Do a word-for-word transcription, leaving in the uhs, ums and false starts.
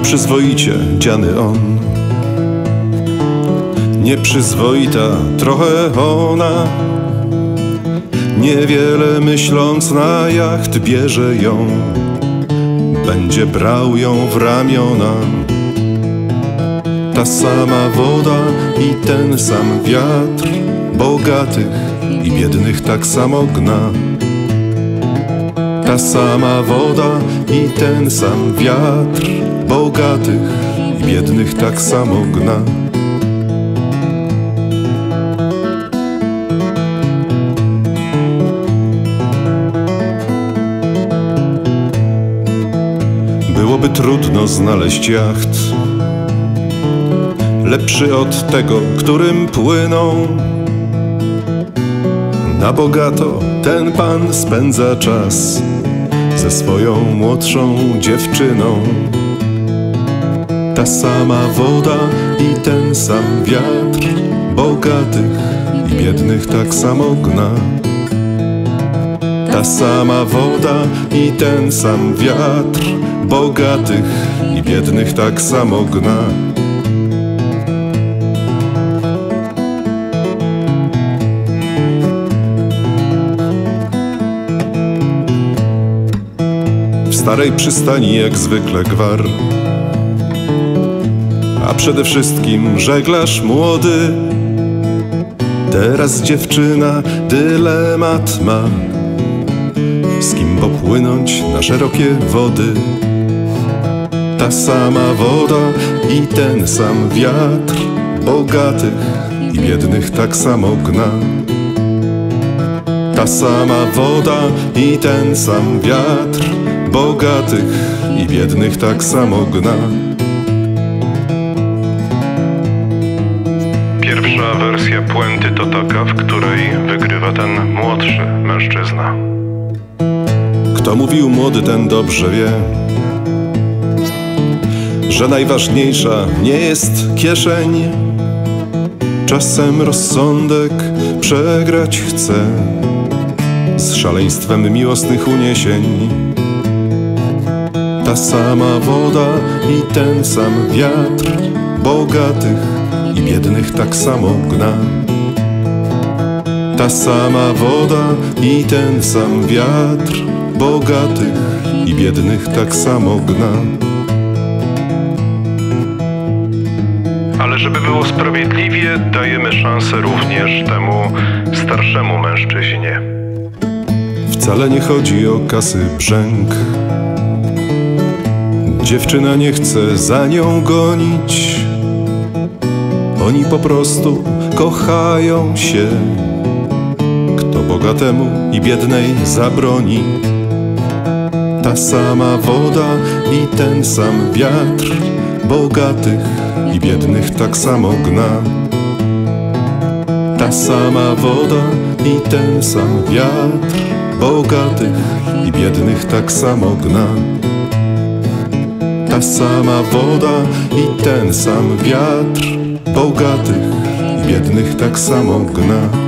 Nieprzyzwoicie dziany on, nieprzyzwoita trochę ona. Niewiele myśląc na jacht bierze ją, będzie brał ją w ramiona. Ta sama woda i ten sam wiatr, bogatych i biednych tak samo gna. Ta sama woda i ten sam wiatr, bogatych i biednych tak samo gna. Byłoby trudno znaleźć jacht lepszy od tego, którym płyną. Na bogato ten pan spędza czas ze swoją młodszą dziewczyną. Ta sama woda i ten sam wiatr, bogatych i biednych tak samo gna. Ta sama woda i ten sam wiatr, bogatych i biednych tak samo gna. W starej przystani jak zwykle gwar, a przede wszystkim żeglarz młody. Teraz dziewczyna dylemat ma, z kim popłynąć na szerokie wody. Ta sama woda i ten sam wiatr, bogatych i biednych tak samo gna. Ta sama woda i ten sam wiatr, bogatych i biednych tak samo gna. Pierwsza wersja puenty to taka, w której wygrywa ten młodszy mężczyzna. Kto mówił młody, ten dobrze wie, że najważniejsza nie jest kieszeń. Czasem rozsądek przegrać chce z szaleństwem miłosnych uniesień. Ta sama woda i ten sam wiatr, bogatych i biednych tak samo gna. Ta sama woda i ten sam wiatr, bogatych i biednych tak samo gna. Ale żeby było sprawiedliwie, dajemy szansę również temu starszemu mężczyźnie. Wcale nie chodzi o kasy brzęk. Dziewczyna nie chce za nią gonić. Oni po prostu kochają się. Kto bogatemu i biednej zabroni? Ta sama woda i ten sam wiatr, bogatych i biednych tak samo gna. Ta sama woda i ten sam wiatr, bogatych i biednych tak samo gna. Ta sama woda i ten sam wiatr, bogatych i biednych tak samo gna.